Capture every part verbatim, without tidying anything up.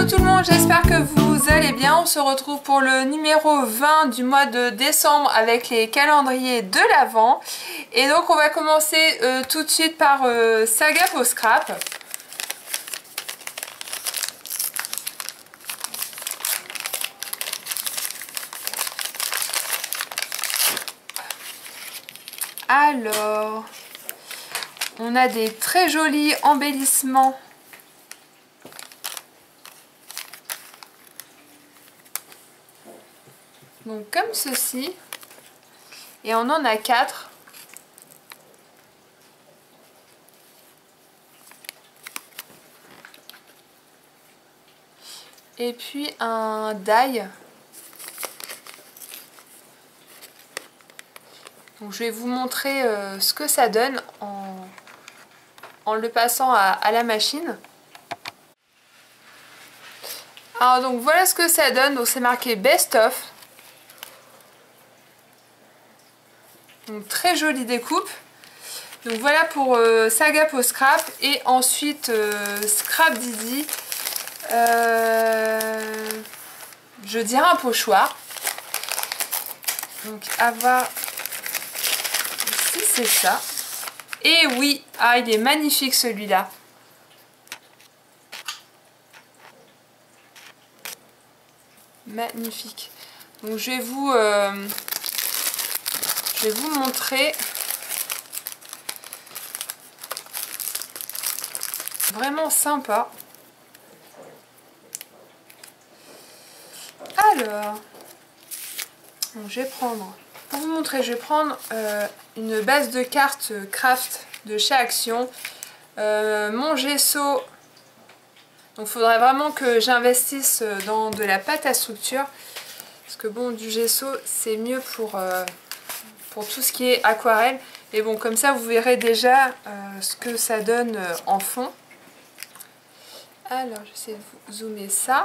tout le monde, j'espère que vous allez bien. On se retrouve pour le numéro vingt du mois de décembre avec les calendriers de l'Avent. Et donc on va commencer euh, tout de suite par euh, Saga Post Scrap. Alors, on a des très jolis embellissements. Donc comme ceci. Et on en a quatre. Et puis un die. Donc je vais vous montrer euh, ce que ça donne en, en le passant à, à la machine. Alors donc voilà ce que ça donne. Donc c'est marqué Best of. Donc très jolie découpe. Donc voilà pour euh, Saga Post Scrap. Et ensuite euh, Scrap Didi. Euh, je dirais un pochoir. Donc à voir si c'est ça. Et oui, ah il est magnifique celui-là. Magnifique. Donc je vais vous euh, je vais vous montrer. Vraiment sympa. Alors, donc je vais prendre, pour vous montrer, je vais prendre euh, une base de cartes craft de chez Action. Euh, mon gesso, donc il faudrait vraiment que j'investisse dans de la pâte à structure. Parce que bon, du gesso, c'est mieux pour, euh, pour tout ce qui est aquarelle. Et bon, comme ça, vous verrez déjà euh, ce que ça donne euh, en fond. Alors, j'essaie de vous zoomer ça.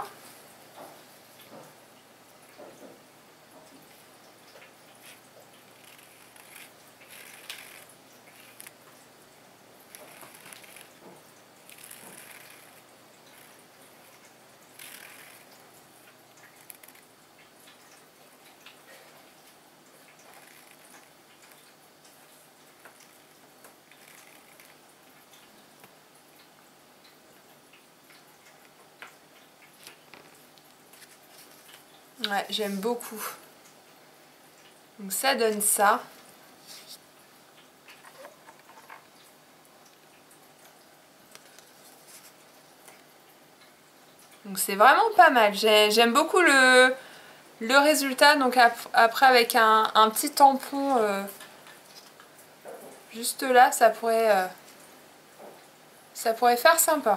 Ouais, j'aime beaucoup. Donc ça donne ça. Donc c'est vraiment pas mal. J'aime beaucoup le, le résultat. Donc après avec un, un petit tampon euh, juste là, ça pourrait, euh, ça pourrait faire sympa.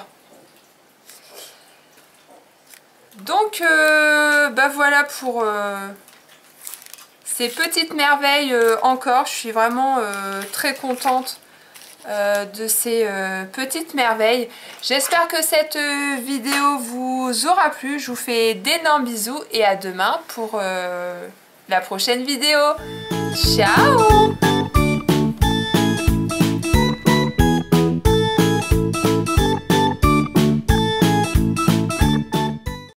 Donc euh, bah voilà pour euh, ces petites merveilles euh, encore. Je suis vraiment euh, très contente euh, de ces euh, petites merveilles. J'espère que cette euh, vidéo vous aura plu. Je vous fais d'énormes bisous et à demain pour euh, la prochaine vidéo. Ciao!